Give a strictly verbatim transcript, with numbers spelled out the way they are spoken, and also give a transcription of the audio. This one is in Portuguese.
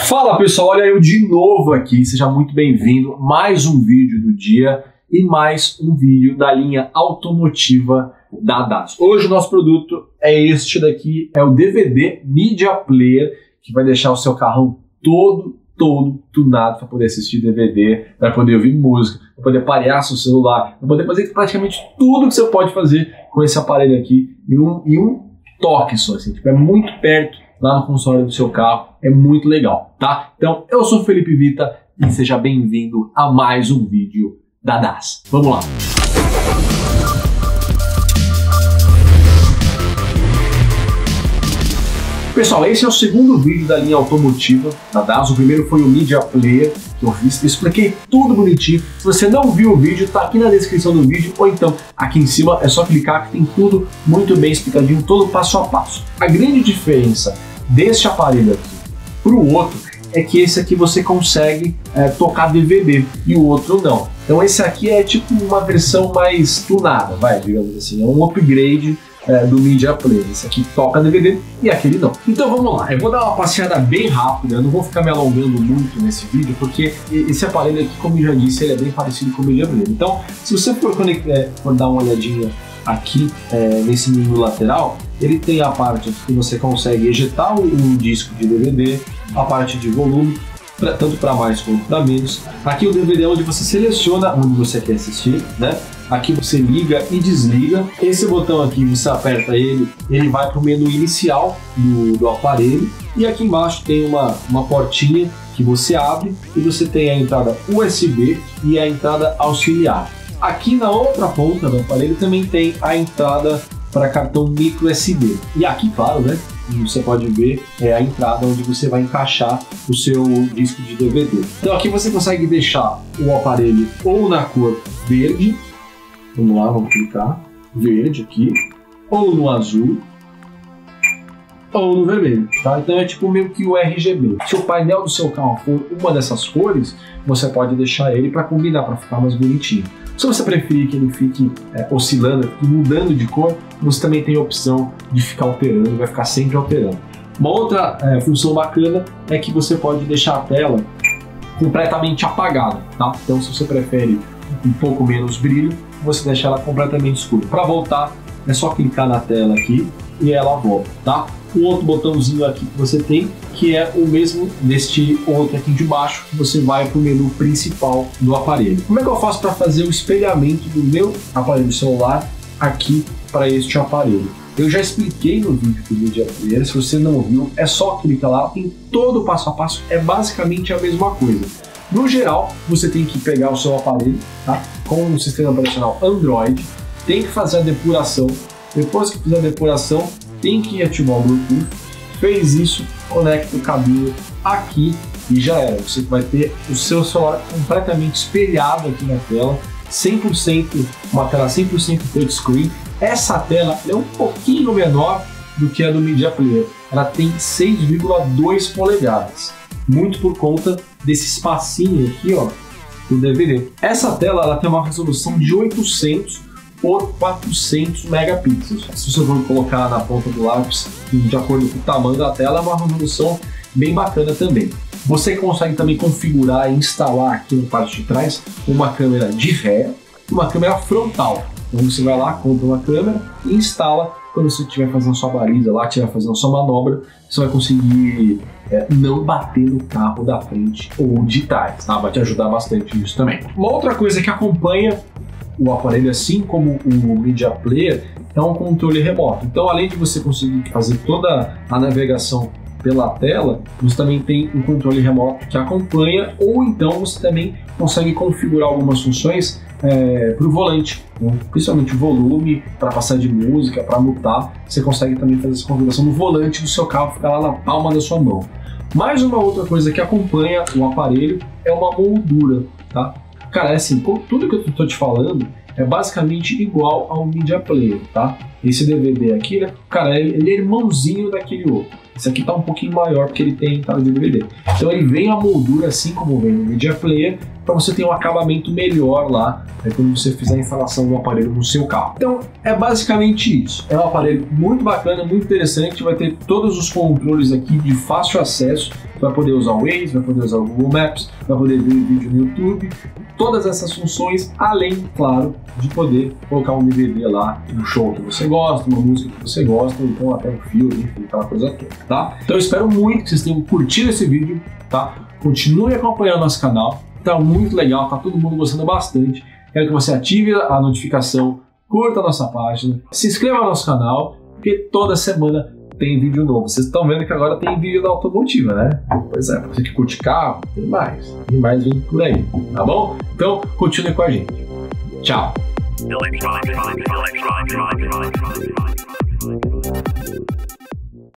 Fala pessoal, olha eu de novo aqui, seja muito bem-vindo, mais um vídeo do dia e mais um vídeo da linha automotiva da Datsun. Hoje o nosso produto é este daqui, é o D V D Media Player, que vai deixar o seu carrão todo, todo tunado para poder assistir D V D, para poder ouvir música, para poder parear seu celular, para poder fazer praticamente tudo que você pode fazer com esse aparelho aqui em um, em um toque só, assim, tipo, é muito perto lá no console do seu carro, é muito legal, tá? Então, eu sou o Felipe Vita e seja bem-vindo a mais um vídeo da Datsun. Vamos lá! Pessoal, esse é o segundo vídeo da linha automotiva da Datsun. O primeiro foi o Media Player, que eu fiz, eu expliquei tudo bonitinho. Se você não viu o vídeo, tá aqui na descrição do vídeo, ou então aqui em cima é só clicar que tem tudo muito bem explicadinho, todo passo a passo. A grande diferença deste aparelho aqui para o outro é que esse aqui você consegue é, tocar D V D e o outro não. Então esse aqui é tipo uma versão mais tunada, vai, digamos assim, é um upgrade É, do Media Player. Esse aqui toca D V D e aquele não. Então vamos lá, eu vou dar uma passeada bem rápida, eu não vou ficar me alongando muito nesse vídeo, porque esse aparelho aqui, como eu já disse, ele é bem parecido com o Media Player. Então, se você for, é, for dar uma olhadinha aqui é, nesse menu lateral, ele tem a parte que você consegue ejetar um disco de D V D, a parte de volume, pra, tanto para mais quanto para menos. Aqui o D V D é onde você seleciona onde você quer assistir, né? Aqui você liga e desliga. Esse botão aqui, você aperta ele, ele vai para o menu inicial do, do aparelho. E aqui embaixo tem uma, uma portinha que você abre e você tem a entrada U S B e a entrada auxiliar. Aqui na outra ponta do aparelho também tem a entrada para cartão micro S D. E aqui, claro, né? Você pode ver é a entrada onde você vai encaixar o seu disco de D V D. Então aqui você consegue deixar o aparelho ou na cor verde, vamos lá, vamos clicar, verde aqui, ou no azul, ou no vermelho, tá? Então é tipo meio que o R G B. Se o painel do seu carro for uma dessas cores, você pode deixar ele para combinar, para ficar mais bonitinho. Se você preferir que ele fique é, oscilando e mudando de cor, você também tem a opção de ficar alterando, vai ficar sempre alterando. Uma outra é, função bacana é que você pode deixar a tela completamente apagada, tá? Então se você prefere um pouco menos brilho, você deixa ela completamente escura. Para voltar, é só clicar na tela aqui e ela volta, tá? Um outro botãozinho aqui que você tem, que é o mesmo deste outro aqui de baixo, que você vai para o menu principal do aparelho. Como é que eu faço para fazer o espelhamento do meu aparelho celular aqui para este aparelho? Eu já expliquei no vídeo do Media Player, se você não viu, é só clicar lá, tem todo o passo a passo, é basicamente a mesma coisa. No geral, você tem que pegar o seu aparelho, tá? Com um sistema operacional Android, tem que fazer a depuração. Depois que fizer a depuração, tem que ativar o Bluetooth. Fez isso, conecta o cabinho aqui e já era. Você vai ter o seu celular completamente espelhado aqui na tela, cem por cento, uma tela cem por cento touchscreen. Essa tela é um pouquinho menor do que a do Media Player. Ela tem seis vírgula dois polegadas, muito por conta desse espacinho aqui, ó, do D V D. Essa tela ela tem uma resolução de oitocentos por quatrocentos megapixels. Se você for colocar na ponta do lápis, de acordo com o tamanho da tela, é uma resolução bem bacana também. Você consegue também configurar e instalar aqui na parte de trás uma câmera de ré e uma câmera frontal. Então você vai lá, compra uma câmera e instala. Quando você estiver fazendo sua baliza lá, estiver fazendo sua manobra, você vai conseguir é, não bater no carro da frente ou de trás, tá? Vai te ajudar bastante nisso também. Uma outra coisa que acompanha o aparelho, assim como o Media Player, é um controle remoto. Então, além de você conseguir fazer toda a navegação pela tela, você também tem um controle remoto que acompanha, ou então você também consegue configurar algumas funções é, para o volante, né? Principalmente o volume, para passar de música, para mutar. Você consegue também fazer essa configuração no volante do seu carro, ficar lá na palma da sua mão. Mais uma outra coisa que acompanha o aparelho é uma moldura, tá? Cara, é assim, tudo que eu tô te falando é basicamente igual ao Media Player, tá? Esse D V D aqui, né, cara, ele é irmãozinho daquele outro. Esse aqui tá um pouquinho maior porque ele tem entrada de D V D. Então ele vem a moldura assim como vem no Media Player, para você ter um acabamento melhor lá, né, quando você fizer a instalação do aparelho no seu carro. Então é basicamente isso. É um aparelho muito bacana, muito interessante, vai ter todos os controles aqui de fácil acesso. vai poder usar o Waze, vai poder usar o Google Maps, vai poder ver vídeo no YouTube, todas essas funções, além, claro, de poder colocar um D V D lá, um show que você gosta, uma música que você gosta, ou então até um filme, enfim, aquela coisa toda, tá? Então eu espero muito que vocês tenham curtido esse vídeo, tá? Continue acompanhando nosso canal, tá muito legal, tá todo mundo gostando bastante. Quero que você ative a notificação, curta a nossa página, se inscreva no nosso canal, porque toda semana tem vídeo novo. Vocês estão vendo que agora tem vídeo da automotiva, né? Pois é, você que curte carro, tem mais. Tem mais vindo por aí, tá bom? Então, continue com a gente. Tchau!